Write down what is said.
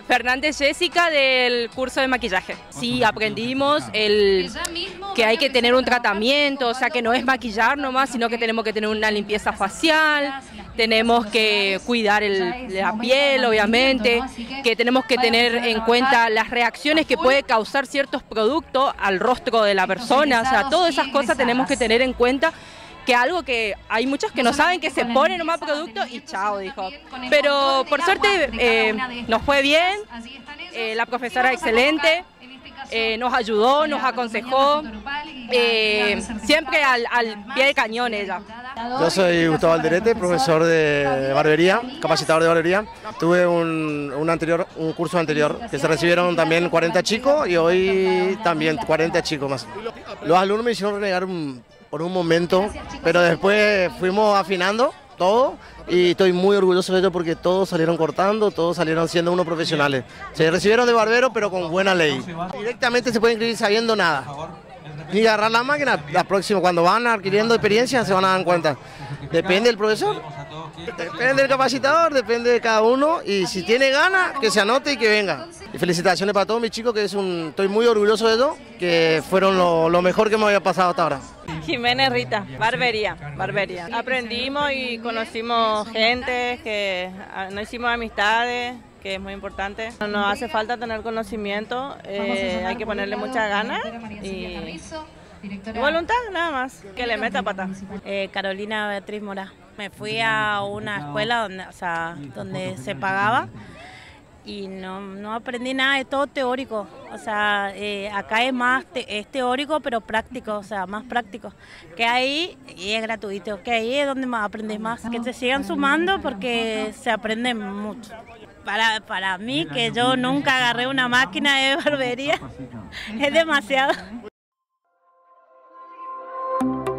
Fernández Jessica del curso de maquillaje. Sí, aprendimos que hay que tener un tratamiento, o sea que no es maquillar nomás, sino que tenemos que tener una limpieza facial, tenemos que cuidar la piel, obviamente, que tenemos que tener en cuenta las reacciones que puede causar ciertos productos al rostro de la persona, o sea, todas esas cosas tenemos que tener en cuenta. Que algo que hay muchos que no saben, que se ponen nomás producto y chao, dijo. Pero por suerte nos fue bien, la profesora excelente, nos ayudó, nos aconsejó, siempre al pie del cañón ella. Yo soy Gustavo Alderete, profesor de barbería, capacitador de barbería. Tuve un curso anterior que se recibieron también 40 chicos y hoy también 40 chicos más. Los alumnos me hicieron renegar por un momento, pero después fuimos afinando todo y estoy muy orgulloso de ello porque todos salieron cortando, todos salieron siendo unos profesionales. Se recibieron de barbero pero con buena ley. Directamente se pueden inscribir sabiendo nada, ni agarrar la máquina. La próxima, cuando van adquiriendo experiencia, se van a dar cuenta. Depende del profesor, depende del capacitador, depende de cada uno y si tiene ganas, que se anote y que venga. Y felicitaciones para todos mis chicos, que estoy muy orgulloso de ellos, que fueron lo mejor que me había pasado hasta ahora. Jiménez Rita, barbería. Aprendimos y conocimos gente, que nos hicimos amistades, que es muy importante. Nos hace falta tener conocimiento, hay que ponerle muchas ganas y voluntad nada más, que le meta pata. Carolina Beatriz Morá. Me fui a una escuela donde se pagaba y no aprendí nada, de todo teórico. O sea, acá es teórico pero práctico, o sea, más práctico. Que ahí, y es gratuito, que ahí es donde más aprendes más. Que te sigan sumando porque se aprende mucho. Para mí, que yo nunca agarré una máquina de barbería, es demasiado.